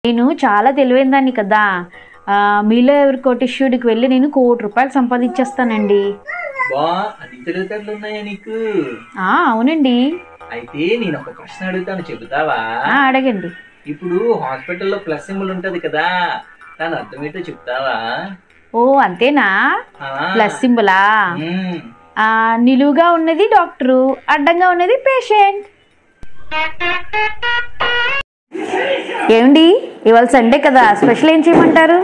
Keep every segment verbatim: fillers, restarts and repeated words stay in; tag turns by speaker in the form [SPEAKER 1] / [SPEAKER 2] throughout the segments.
[SPEAKER 1] నేను చాలా తెలివైందాన్ని కదా. మీలో ఎవరి కోటేశ్వరుడికి వెళ్ళి నేను కోటి రూపాయలు సంపాదించేస్తానండి.
[SPEAKER 2] బా అన్ని తెలివితేటలు ఉన్నాయా నీకు?
[SPEAKER 1] ఆ అవునండి.
[SPEAKER 2] అయితే నేను ఒక ప్రశ్న అడుగుతాను, చెబుతావా?
[SPEAKER 1] అడగండి.
[SPEAKER 2] ఇప్పుడు హాస్పిటల్లో ప్లస్ సింబల్ ఉంటది కదా, దాని అర్థం ఏంటో చెప్తావా?
[SPEAKER 1] ఓ అంతేనా? ప్లస్ సింబలా? నిలువుగా ఉన్నది డాక్టరు, అడ్డంగా ఉన్నది పేషెంట్. ఏమండి ఇవాళ సండే కదా, స్పెషల్ ఏం చేయమంటారు?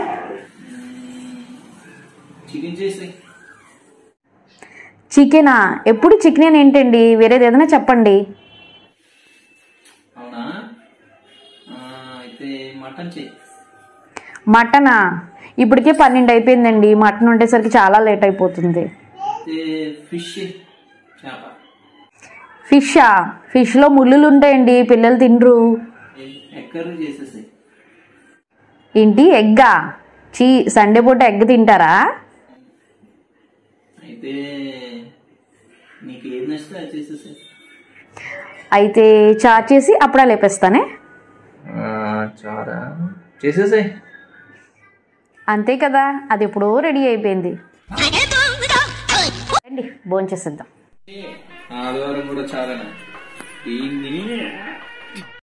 [SPEAKER 1] చికెనా? ఎప్పుడు చికెన్ ఏంటండి, వేరేది ఏదైనా చెప్పండి. మటనా? ఇప్పటికే పన్నెండు అయిపోయిందండి, మటన్ ఉండేసరికి చాలా లేట్ అయిపోతుంది. ఫిషా? ఫిష్లో ముళ్ళులు ఉంటాయండి, పిల్లలు తినరు. ఏంటి ఎగ్గా? చీ, సండే పూట ఎగ్ తింటారా? అయితే చారు చేసి అప్పుడా లేపేస్తానే. అంతే కదా, అది ఎప్పుడో రెడీ అయిపోయింది. రండి భోంచేసేద్దాం.
[SPEAKER 2] ఆదివారం కూడా చాలా